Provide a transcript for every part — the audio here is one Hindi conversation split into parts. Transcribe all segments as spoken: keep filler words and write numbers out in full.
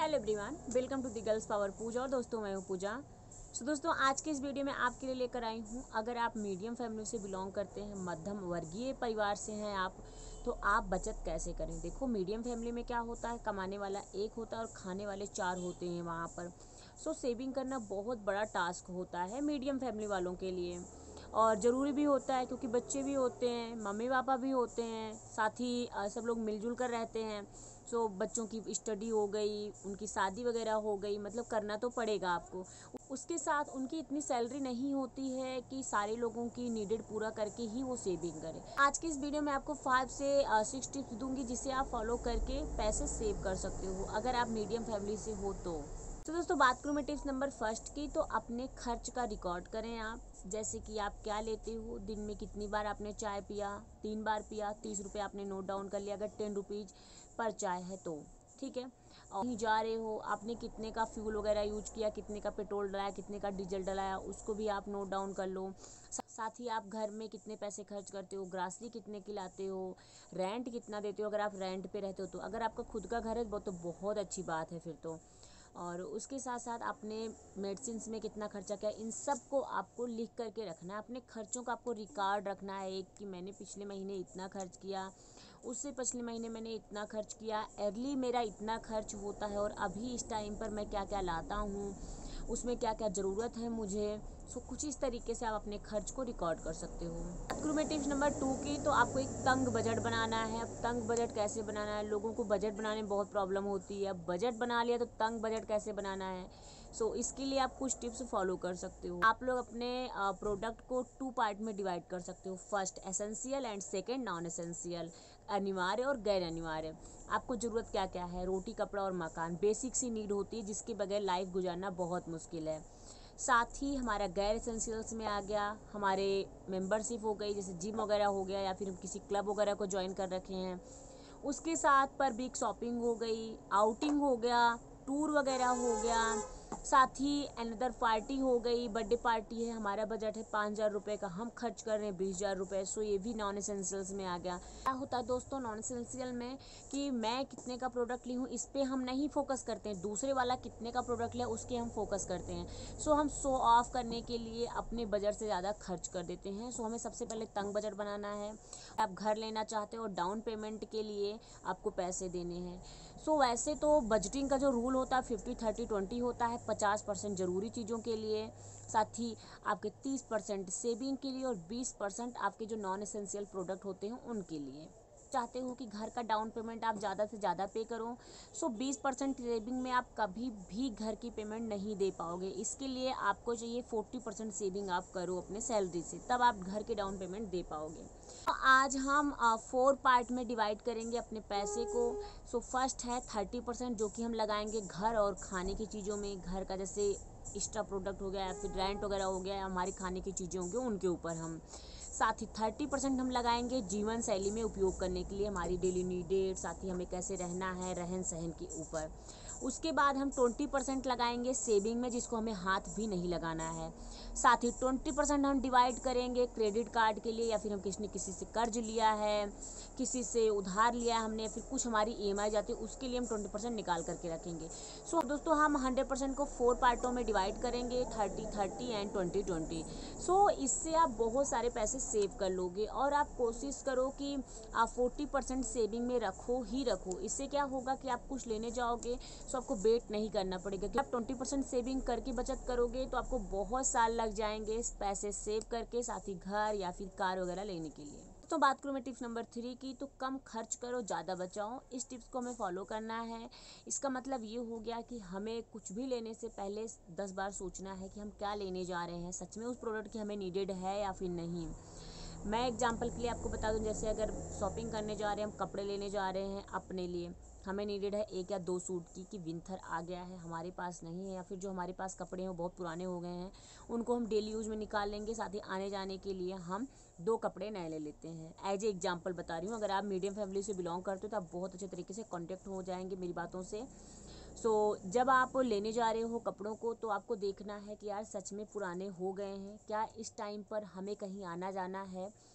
Hello everyone, welcome to the girls power Pooja. और दोस्तों मैं हूँ पूजा। सो दोस्तों आज के इस वीडियो में आपके लिए लेकर आई हूँ, अगर आप मीडियम फैमिली से बिलोंग करते हैं, मध्यम वर्गीय परिवार से हैं आप, तो आप बचत कैसे करें। देखो मीडियम फैमिली में क्या होता है, कमाने वाला एक होता है और खाने वाले चार होते हैं वहाँ पर। सो सेविंग करना बहुत बड़ा टास्क होता है मीडियम फैमिली वालों के लिए, और ज़रूरी भी होता है क्योंकि बच्चे भी होते हैं, मम्मी पापा भी होते हैं, साथ ही सब लोग मिलजुल कर रहते हैं। सो बच्चों की स्टडी हो गई, उनकी शादी वगैरह हो गई, मतलब करना तो पड़ेगा आपको। उसके साथ उनकी इतनी सैलरी नहीं होती है कि सारे लोगों की नीडेड पूरा करके ही वो सेविंग करें। आज की इस वीडियो में आपको फाइव से सिक्स टिप्स दूंगी जिसे आप फॉलो करके पैसे सेव कर सकते हो अगर आप मीडियम फैमिली से हो तो। तो दोस्तों बात करूँ मैं टिप्स नंबर फर्स्ट की, तो अपने खर्च का रिकॉर्ड करें आप। जैसे कि आप क्या लेते हो, दिन में कितनी बार आपने चाय पिया, तीन बार पिया, तीस रुपये आपने नोट डाउन कर लिया अगर टेन रुपीज़ पर चाय है तो, ठीक है। और कहीं जा रहे हो, आपने कितने का फ्यूल वगैरह यूज किया, कितने का पेट्रोल डलाया, कितने का डीजल डलाया, उसको भी आप नोट डाउन कर लो। साथ ही आप घर में कितने पैसे खर्च करते हो, ग्रासरी कितने की लाते हो, रेंट कितना देते हो अगर आप रेंट पे रहते हो तो। अगर आपका खुद का घर है तो बहुत अच्छी बात है फिर तो। और उसके साथ साथ आपने मेडिसिन में कितना खर्चा किया, इन सब को आपको लिख करके रखना है। अपने खर्चों का आपको रिकॉर्ड रखना है एक, कि मैंने पिछले महीने इतना खर्च किया, उससे पिछले महीने मैंने इतना खर्च किया, अर्ली मेरा इतना खर्च होता है, और अभी इस टाइम पर मैं क्या क्या लाता हूँ, उसमें क्या क्या ज़रूरत है मुझे। सो कुछ इस तरीके से आप अपने खर्च को रिकॉर्ड कर सकते हो। बात करूँ मैं टिप्स नंबर टू की, तो आपको एक तंग बजट बनाना है। अब तंग बजट कैसे बनाना है, लोगों को बजट बनाने में बहुत प्रॉब्लम होती है। अब बजट बना लिया तो तंग बजट कैसे बनाना है, सो so, इसके लिए आप कुछ टिप्स फॉलो कर सकते हो। आप लोग अपने प्रोडक्ट को टू पार्ट में डिवाइड कर सकते हो, first essential and second non essential, अनिवार्य और गैर अनिवार्य। आपको ज़रूरत क्या क्या है, रोटी कपड़ा और मकान, बेसिक सी नीड होती है जिसके बगैर लाइफ गुजारना बहुत मुश्किल है। साथ ही हमारा गैर एसेंशियल्स में आ गया हमारे मेंबरशिप हो गई, जैसे जिम वगैरह हो गया, या फिर हम किसी क्लब वगैरह को ज्वाइन कर रखे हैं। उसके साथ पर बिग शॉपिंग हो गई, आउटिंग हो गया, टूर वगैरह हो गया। साथ ही अनदर पार्टी हो गई, बर्थडे पार्टी है, हमारा बजट है पाँच हज़ार रुपये का, हम खर्च कर रहे हैं बीस हज़ार रुपये, सो ये भी नॉन एसेंशियल्स में आ गया। क्या होता है दोस्तों नॉन एसेंशियल में, कि मैं कितने का प्रोडक्ट ली हूँ इस पर हम नहीं फोकस करते हैं, दूसरे वाला कितने का प्रोडक्ट लिया उसके हम फोकस करते हैं। सो हम शो ऑफ करने के लिए अपने बजट से ज़्यादा खर्च कर देते हैं। सो हमें सबसे पहले तंग बजट बनाना है। आप घर लेना चाहते हो, डाउन पेमेंट के लिए आपको पैसे देने हैं। सो so, वैसे तो बजटिंग का जो रूल होता है फिफ्टी थर्टी ट्वेंटी होता है, पचास परसेंट ज़रूरी चीज़ों के लिए, साथ ही आपके तीस परसेंट सेविंग के लिए, और बीस परसेंट आपके जो नॉन एसेंशियल प्रोडक्ट होते हैं उनके लिए। चाहते हो कि घर का डाउन पेमेंट आप ज़्यादा से ज़्यादा पे करो, सो बीस परसेंट सेविंग में आप कभी भी घर की पेमेंट नहीं दे पाओगे। इसके लिए आपको चाहिए फोर्टी परसेंट सेविंग आप करो अपने सैलरी से, तब आप घर के डाउन पेमेंट दे पाओगे। तो आज हम फोर पार्ट में डिवाइड करेंगे अपने पैसे को। सो फर्स्ट है थर्टी परसेंट जो कि हम लगाएंगे घर और खाने की चीज़ों में, घर का जैसे एक्स्ट्रा प्रोडक्ट हो गया या फिर रेंट वगैरह हो गया या हमारी खाने की चीज़ें होंगी उनके ऊपर हम। साथ ही थर्टी परसेंट हम लगाएंगे जीवन शैली में उपयोग करने के लिए, हमारी डेली नीडेड, साथ ही हमें कैसे रहना है, रहन सहन के ऊपर। उसके बाद हम ट्वेंटी परसेंट लगाएंगे सेविंग में, जिसको हमें हाथ भी नहीं लगाना है। साथ ही ट्वेंटी परसेंट हम डिवाइड करेंगे क्रेडिट कार्ड के लिए, या फिर हम किसी ने किसी से कर्ज लिया है, किसी से उधार लिया है हमने, फिर कुछ हमारी ई एम आई जाती है, उसके लिए हम ट्वेंटी परसेंट निकाल करके रखेंगे। सो so, दोस्तों हम हंड्रेड परसेंट को फोर पार्टों में डिवाइड करेंगे, thirty thirty and twenty twenty. So इससे आप बहुत सारे पैसे सेव कर लोगे, और आप कोशिश करो कि आप फोर्टी परसेंट सेविंग में रखो ही रखो। इससे क्या होगा कि आप कुछ लेने जाओगे सो आपको वेट नहीं करना पड़ेगा, कि आप ट्वेंटी परसेंट सेविंग करके बचत करोगे तो आपको बहुत साल लग जाएंगे पैसे सेव करके, साथ ही घर या फिर कार वगैरह लेने के लिए। तो बात करूँ मैं टिप्स नंबर थ्री की, तो कम खर्च करो ज़्यादा बचाओ। इस टिप्स को हमें फॉलो करना है। इसका मतलब ये हो गया कि हमें कुछ भी लेने से पहले दस बार सोचना है कि हम क्या लेने जा रहे हैं, सच में उस प्रोडक्ट की हमें नीडेड है या फिर नहीं। मैं एग्जांपल के लिए आपको बता दूं, जैसे अगर शॉपिंग करने जा रहे हैं, हम कपड़े लेने जा रहे हैं अपने लिए, हमें नीडेड है एक या दो सूट की, कि विंटर आ गया है हमारे पास नहीं है, या फिर जो हमारे पास कपड़े हैं वो बहुत पुराने हो गए हैं, उनको हम डेली यूज़ में निकाल लेंगे, साथ ही आने जाने के लिए हम दो कपड़े नए ले लेते हैं। एज ए एग्जाम्पल बता रही हूँ, अगर आप मीडियम फैमिली से बिलोंग करते हो तो आप बहुत अच्छे तरीके से कॉन्टेक्ट हो जाएंगे मेरी बातों से। सो so, जब आप लेने जा रहे हो कपड़ों को, तो आपको देखना है कि यार सच में पुराने हो गए हैं क्या, इस टाइम पर हमें कहीं आना जाना है,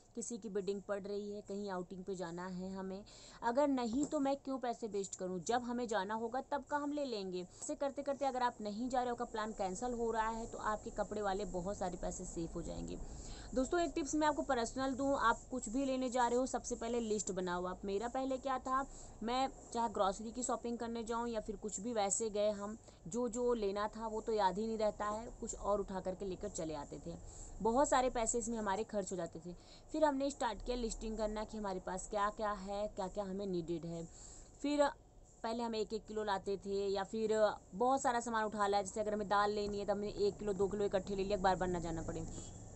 किसी की बिडिंग पड़ रही है, कहीं आउटिंग पे जाना है हमें, अगर नहीं तो मैं क्यों पैसे वेस्ट करूं, जब हमें जाना होगा तब का हम ले लेंगे। ऐसे करते करते अगर आप नहीं जा रहे हो, का प्लान कैंसिल हो रहा है, तो आपके कपड़े वाले बहुत सारे पैसे सेव हो जाएंगे। दोस्तों एक टिप्स मैं आपको पर्सनल दूं, आप कुछ भी लेने जा रहे हो सबसे पहले लिस्ट बनाओ आप। मेरा पहले क्या था, मैं चाहे ग्रॉसरी की शॉपिंग करने जाऊं या फिर कुछ भी, वैसे गए हम, जो जो लेना था वो तो याद ही नहीं रहता है, कुछ और उठा करके लेकर चले आते थे, बहुत सारे पैसे इसमें हमारे खर्च हो जाते थे। फिर हमने स्टार्ट किया लिस्टिंग करना कि हमारे पास क्या क्या है, क्या क्या हमें नीडेड है। फिर पहले हम एक एक किलो लाते थे, या फिर बहुत सारा सामान उठा लाया, जैसे अगर हमें दाल लेनी है तो हमने एक किलो दो किलो इकट्ठे ले लिया, बार बार ना जाना पड़े।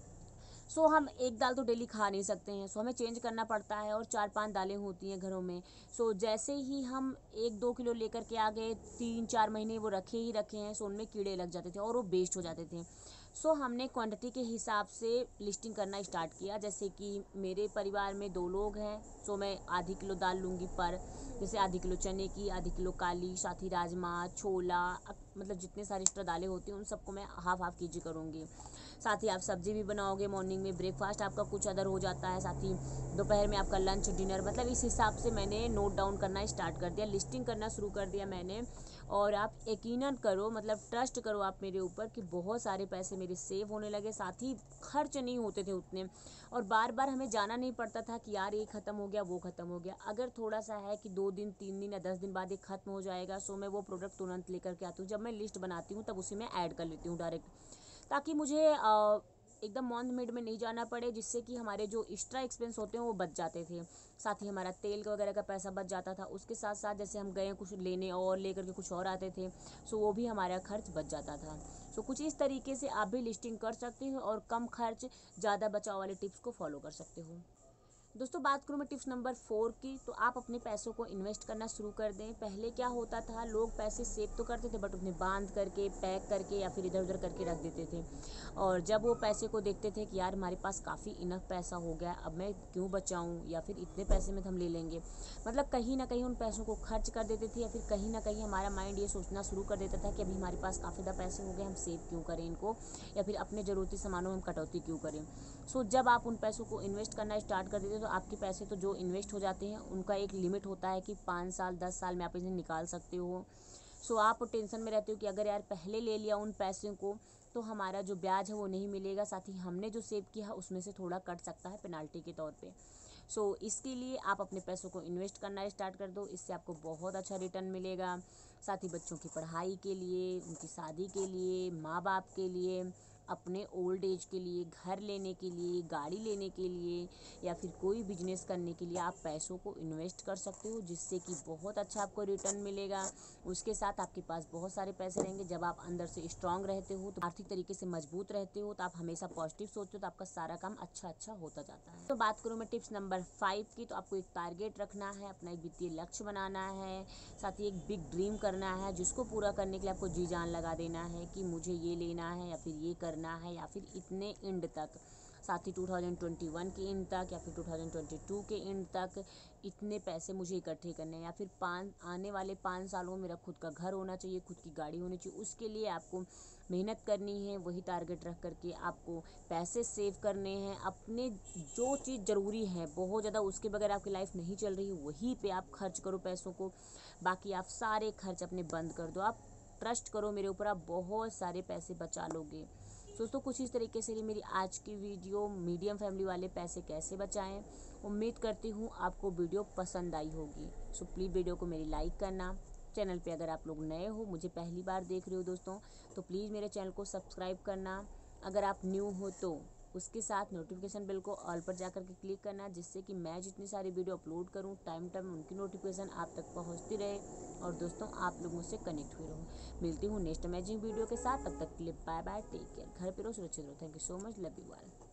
सो so, हम एक दाल तो डेली खा नहीं सकते हैं, सो so, हमें चेंज करना पड़ता है, और चार पांच दालें होती हैं घरों में। सो so, जैसे ही हम एक दो किलो लेकर के आ गए, तीन चार महीने वो रखे ही रखे हैं, सो so, उनमें कीड़े लग जाते थे और वो वेस्ट हो जाते थे। सो so, हमने क्वांटिटी के हिसाब से लिस्टिंग करना स्टार्ट किया। जैसे कि मेरे परिवार में दो लोग हैं, सो so, मैं आधी किलो दाल लूँगी पर, जैसे आधी किलो चने की, आधी किलो काली, साथ ही राजमा, छोला, मतलब जितने सारे एक्स्ट्रा दालें होती हैं उन सबको मैं हाफ हाफ के जी करूँगी। साथ ही आप सब्जी भी बनाओगे, मॉर्निंग में ब्रेकफास्ट आपका कुछ अदर हो जाता है, साथ ही दोपहर में आपका लंच डिनर, मतलब इस हिसाब से मैंने नोट डाउन करना स्टार्ट कर दिया, लिस्टिंग करना शुरू कर दिया मैंने। और आप यकीनन करो, मतलब ट्रस्ट करो आप मेरे ऊपर, कि बहुत सारे पैसे मेरे सेव होने लगे, साथ ही खर्च नहीं होते थे उतने, और बार बार हमें जाना नहीं पड़ता था कि यार ये ख़त्म हो गया वो ख़त्म हो गया। अगर थोड़ा सा है कि दो दिन तीन दिन या दस दिन बाद ये ख़त्म हो जाएगा, सो मैं वो प्रोडक्ट तुरंत लेकर के आती हूँ। जब मैं लिस्ट बनाती हूँ तब उसी में ऐड कर लेती हूँ डायरेक्ट, ताकि मुझे आ, एकदम मंथ मिड में नहीं जाना पड़े, जिससे कि हमारे जो एक्स्ट्रा एक्सपेंस होते हैं वो बच जाते थे। साथ ही हमारा तेल वगैरह का पैसा बच जाता था। उसके साथ साथ जैसे हम गए कुछ लेने और लेकर के कुछ और आते थे, सो वो भी हमारा खर्च बच जाता था। सो कुछ इस तरीके से आप भी लिस्टिंग कर सकते हो और कम खर्च ज़्यादा बचाव वाले टिप्स को फॉलो कर सकते हो। दोस्तों बात करूँ मैं टिप्स नंबर फोर की, तो आप अपने पैसों को इन्वेस्ट करना शुरू कर दें। पहले क्या होता था, लोग पैसे सेव तो करते थे बट उन्हें बांध करके, पैक करके या फिर इधर उधर करके रख देते थे, और जब वो पैसे को देखते थे कि यार हमारे पास काफ़ी इनफ पैसा हो गया, अब मैं क्यों बचाऊं, या फिर इतने पैसे में हम ले लेंगे, मतलब कहीं ना कहीं उन पैसों को खर्च कर देते थे, या फिर कहीं ना कहीं हमारा माइंड ये सोचना शुरू कर देता था कि अभी हमारे पास काफ़ी ज़्यादा पैसे हो गए, हम सेव क्यों करें इनको, या फिर अपने ज़रूरती सामानों में हम कटौती क्यों करें। सो जब आप उन पैसों को इन्वेस्ट करना स्टार्ट कर देते, तो आपके पैसे तो जो इन्वेस्ट हो जाते हैं उनका एक लिमिट होता है कि पाँच साल दस साल में आप इन्हें निकाल सकते हो। सो आप टेंशन में रहते हो कि अगर यार पहले ले लिया उन पैसों को तो हमारा जो ब्याज है वो नहीं मिलेगा, साथ ही हमने जो सेव किया है उसमें से थोड़ा कट सकता है पेनाल्टी के तौर पे। सो so, इसके लिए आप अपने पैसों को इन्वेस्ट करना स्टार्ट कर दो, इससे आपको बहुत अच्छा रिटर्न मिलेगा। साथ ही बच्चों की पढ़ाई के लिए, उनकी शादी के लिए, माँ बाप के लिए, अपने ओल्ड एज के लिए, घर लेने के लिए, गाड़ी लेने के लिए, या फिर कोई बिजनेस करने के लिए आप पैसों को इन्वेस्ट कर सकते हो, जिससे कि बहुत अच्छा आपको रिटर्न मिलेगा। उसके साथ आपके पास बहुत सारे पैसे रहेंगे। जब आप अंदर से स्ट्रांग रहते हो, तो आर्थिक तरीके से मजबूत रहते हो, तो आप हमेशा पॉजिटिव सोचते हो, तो आपका सारा काम अच्छा अच्छा होता जाता है। तो बात करूँ मैं टिप्स नंबर फाइव की, तो आपको एक टारगेट रखना है, अपना एक वित्तीय लक्ष्य बनाना है, साथ ही एक बिग ड्रीम करना है, जिसको पूरा करने के लिए आपको जी जान लगा देना है कि मुझे ये लेना है, या फिर ये करना है, या फिर इतने एंड तक, साथ ही टू थाउजेंड ट्वेंटी वन के एंड तक, या फिर टू थाउजेंड ट्वेंटी टू के एंड तक इतने पैसे मुझे इकट्ठे करने हैं, या फिर पाँच आने वाले पाँच सालों में मेरा खुद का घर होना चाहिए, खुद की गाड़ी होनी चाहिए। उसके लिए आपको मेहनत करनी है, वही टारगेट रख करके आपको पैसे सेव करने हैं। अपने जो चीज़ ज़रूरी है बहुत ज़्यादा, उसके बगैर आपकी लाइफ नहीं चल रही, वहीं पे आप खर्च करो पैसों को, बाकी आप सारे खर्च अपने बंद कर दो। आप ट्रस्ट करो मेरे ऊपर, आप बहुत सारे पैसे बचा लोगे। दोस्तों कुछ इस तरीके से मेरी आज की वीडियो, मीडियम फैमिली वाले पैसे कैसे बचाएं। उम्मीद करती हूँ आपको वीडियो पसंद आई होगी। सो प्लीज़ वीडियो को मेरी लाइक करना। चैनल पे अगर आप लोग नए हो, मुझे पहली बार देख रहे हो दोस्तों, तो प्लीज़ मेरे चैनल को सब्सक्राइब करना। अगर आप न्यू हो तो उसके साथ नोटिफिकेशन बेल को ऑल पर जाकर के क्लिक करना, जिससे कि मैं जितनी सारी वीडियो अपलोड करूं टाइम टाइम उनकी नोटिफिकेशन आप तक पहुंचती रहे, और दोस्तों आप लोग मुझसे कनेक्ट हुए रहो। मिलती हूँ नेक्स्ट अमेजिंग वीडियो के साथ, तब तक के लिए बाय बाय, टेक केयर, घर पे रहो, सुरक्षित रहो। Thank you so much, love you all.